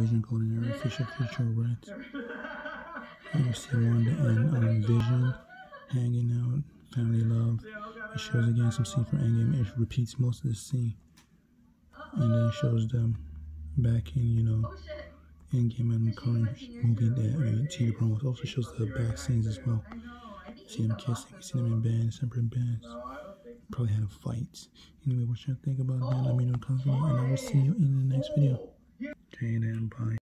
Wandavision Golden Era official Featurette. And you see Wanda and Vision hanging out, family love. It shows again some scene from Endgame. It repeats most of the scene, and then it shows them back in, Endgame and the current movie that TV promos. Also shows the back scenes as well. See them kissing, see them in bands, separate bands. Probably had a fight. Anyway, what you think about that? Let me know in the comments below, and I will see you in the next video. Okay, then bye.